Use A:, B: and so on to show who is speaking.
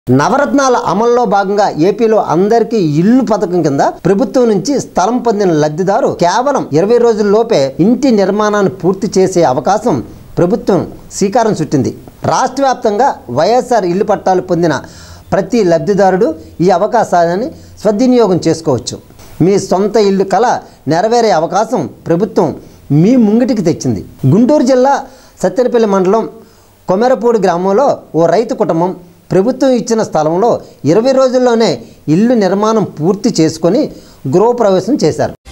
A: నవరత్నాల అమల్లో భాగంగా ఏపీలో అందరికీ ఇల్లు పథకం కింద ప్రభుత్వం నుంచి స్థలం పొందిన లబ్ధిదారు కేవలం 20 రోజుల్లోపే ఇంటి నిర్మాణాన్ని పూర్తి చేసే అవకాశం ప్రభుత్వం శ్రీకారం చుట్టింది. రాష్ట్ర వ్యాప్తంగా వైఎస్ఆర్ ఇల్లు పట్టాలు పొందిన ప్రతి లబ్ధిదారుడు ఈ అవకాశాన్ని సద్వినియోగం చేసుకోవచ్చు. మీ సొంత ఇల్లు కల నెరవేరే అవకాశం ప్రభుత్వం మీ ముంగిటికి తెచ్చింది. గుంటూరు జిల్లా సత్తెనపల్లి మండలం కొమెరపూడి గ్రామంలో ఓ రైతు కుటుంబం ప్రభుత్వం ఇచ్చిన స్థలంలో 20 రోజుల్లోనే ఇల్లు నిర్మాణం పూర్తి చేసుకొని గృహప్రవేశం చేశారు.